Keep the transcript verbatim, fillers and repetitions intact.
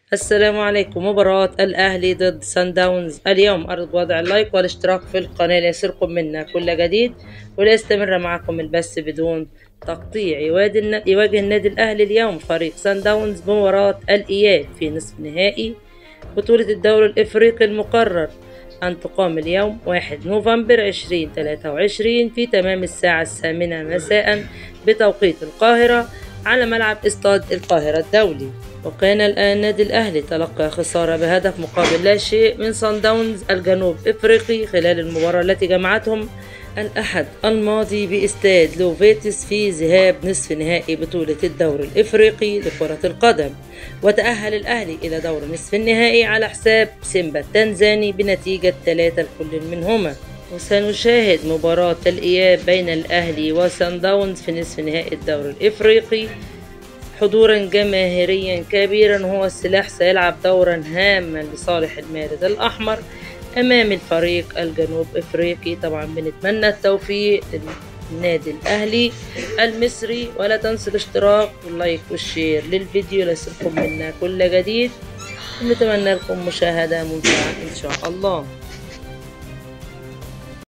السلام عليكم. مباراة الأهلي ضد سان داونز اليوم. أرجو وضع اللايك والاشتراك في القناة ليصلكم منا كل جديد وليستمر معكم البث بدون تقطيع. يواجه النادي الأهلي اليوم فريق سان داونز بمباراة الإياب في نصف نهائي بطولة الدوري الإفريقي المقرر أن تقام اليوم واحد نوفمبر عشرين ثلاثة وعشرين في تمام الساعة الثامنة مساء بتوقيت القاهرة على ملعب استاد القاهرة الدولي. وكان الآن النادي الأهلي تلقى خسارة بهدف مقابل لا شيء من صن داونز الجنوب إفريقي خلال المباراة التي جمعتهم الأحد الماضي باستاد لوفيتس في ذهاب نصف نهائي بطولة الدوري الإفريقي لكرة القدم. وتأهل الأهلي إلى دور نصف النهائي على حساب سيمبا التنزاني بنتيجة ثلاثة لكل منهما. وسنشاهد مباراة الإياب بين الأهلي وصن داونز في نصف نهائي الدوري الإفريقي حضورا جماهيريا كبيرا، هو السلاح سيلعب دورا هاما لصالح المارد الأحمر أمام الفريق الجنوب إفريقي. طبعا بنتمنى التوفيق للنادي الأهلي المصري، ولا تنسوا الاشتراك واللايك والشير للفيديو ليصلكم منا كل جديد. نتمنى لكم مشاهدة ممتعة إن شاء الله.